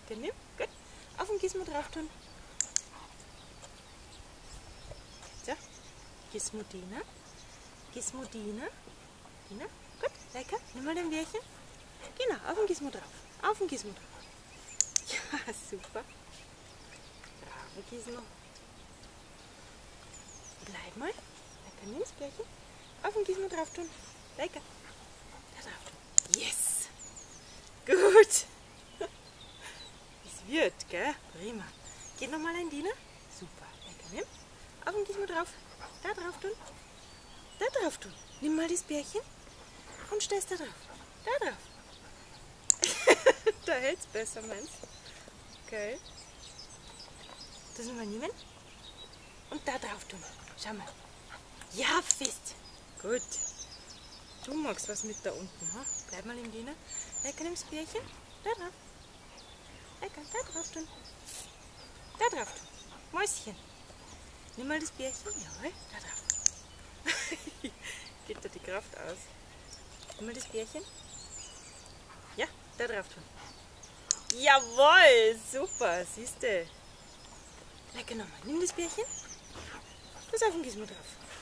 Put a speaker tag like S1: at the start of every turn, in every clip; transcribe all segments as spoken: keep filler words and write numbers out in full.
S1: Lecker, nimm. Gut. Auf den Gizmo drauf tun. So. Gizmo Dina. Gizmo Dina. Dina. Gut. Lecker. Nimm mal dein Bärchen. Genau. Auf den Gizmo drauf. Auf den Gizmo drauf. Ja, super. Bravo, Gizmo. Bleib mal. Lecker, nimm das Bärchen. Auf den Gizmo drauf tun. Lecker. Da drauf tun. Yes. Gut. Es wird, gell? Prima. Geht nochmal ein Dina. Super. Lecker, nimm. Auf den Gizmo drauf. Da drauf tun. Da drauf tun. Nimm mal das Bärchen und stellst da drauf. Da drauf. Da hält's besser, meinst du? Okay. Das nochmal nehmen. Und da drauf tun. Schau mal. Ja, fest. Gut. Du magst was mit da unten, ha? Bleib mal im Dina. Lecker, nimm das Bärchen. Da drauf. Lecker, da drauf tun. Da drauf tun. Mäuschen. Nimm mal das Bärchen. Jawohl, da drauf. Geht da die Kraft aus. Nimm mal das Bärchen. Ja, da drauf tun. Jawohl, super, siehst du. Lecker nochmal. Nimm das Bärchen. Das auf den Gizmo drauf.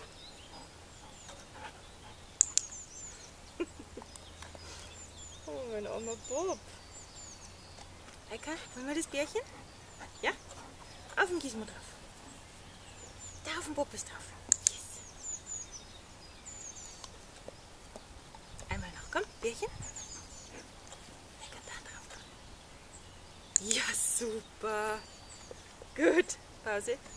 S1: Oh, mein armer Bob. Lecker, nimm mal das Bärchen. Ja, auf den Gizmo drauf. Da auf den Bob ist drauf. Yes. Einmal noch, komm, Bärchen. Lecker, da drauf. Ja, super. Gut. Pause.